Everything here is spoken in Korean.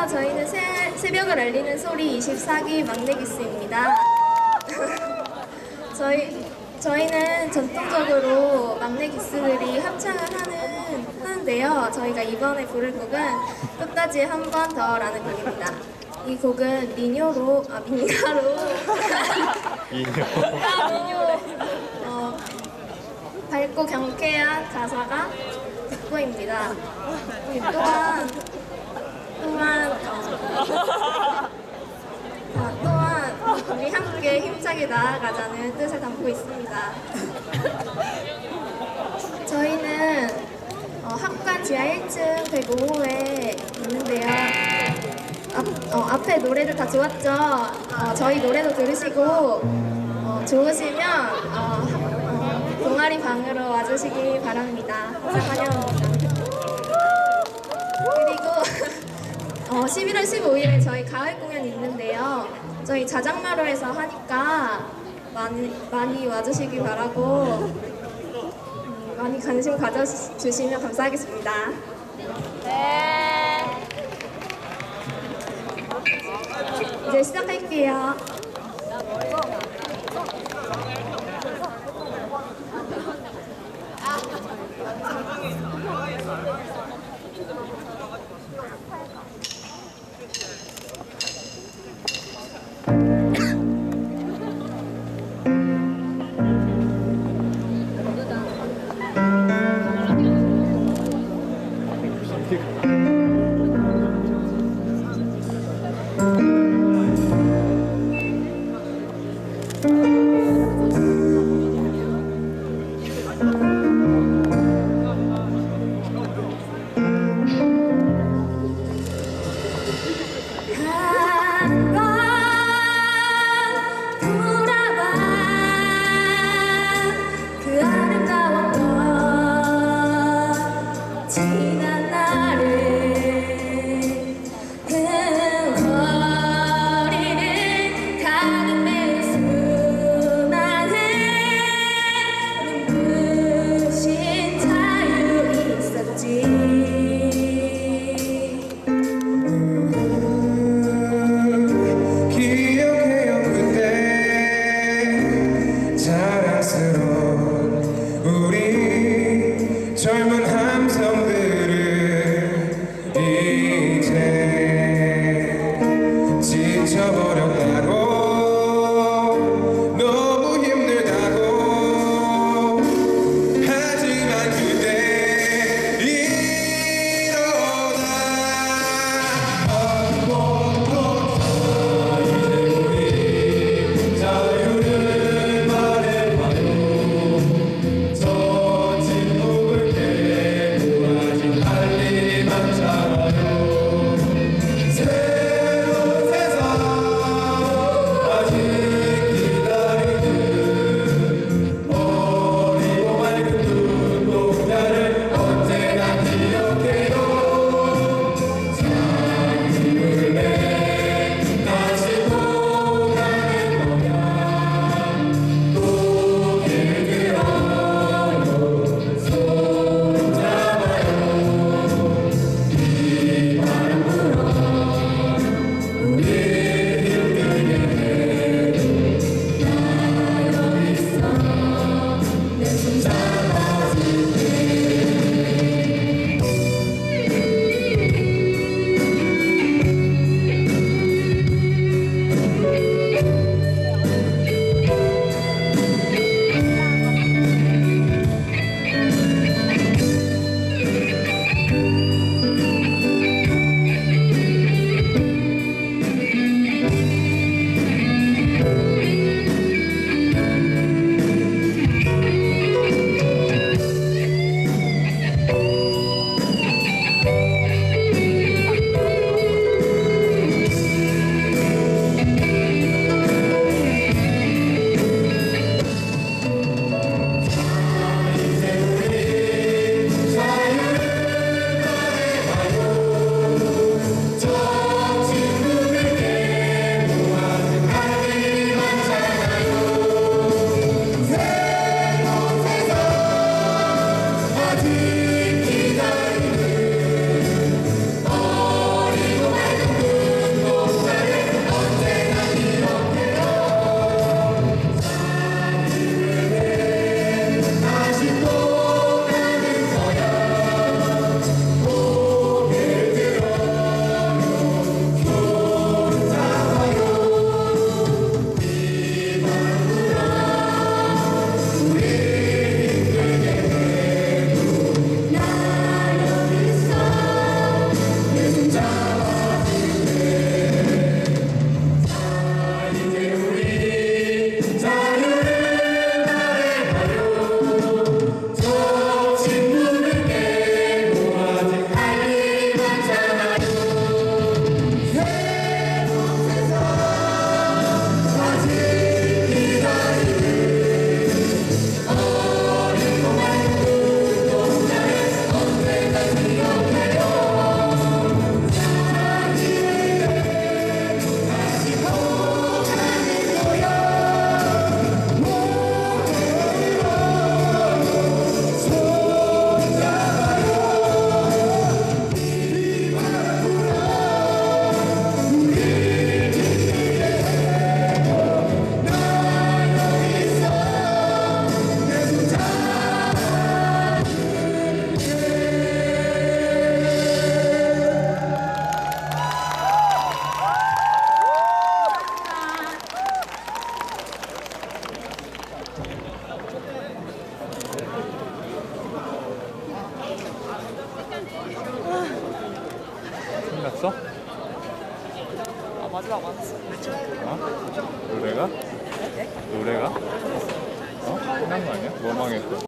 저희는 새벽을 알리는 소리 24기 막내 기스입니다. 저희는 전통적으로 막내 기스들이 합창을 하는데요. 저희가 이번에 부를 곡은 끝까지 한 번 더라는 곡입니다. 이 곡은 민요로 밝고 경쾌한 가사가 돋보입니다. 또한 우리 함께 힘차게 나아가자는 뜻을 담고 있습니다. 저희는 학관 지하 1층 105호에 있는데요. 앞에 노래들 다 좋았죠? 저희 노래도 들으시고 좋으시면 동아리 방으로 와주시기 바랍니다. 환영합니다. 그리고 11월 15일에 저희 가을 공연이 있는데요. 저희 자작마루에서 하니까 많이 와주시기 바라고 많이 관심 가져주시면 감사하겠습니다. 네. 이제 시작할게요. 젊은 함성들을 이제 지쳐버렸다고 너무 힘들다고 하지만 그대 일어나 이제 우리 자유를 말해봐요 저 침묵을 깨 망했어? 아 마지막 왔어. 어? 노래가? 노래가? 어? 끝난 거 아니야? 뭐 망했어?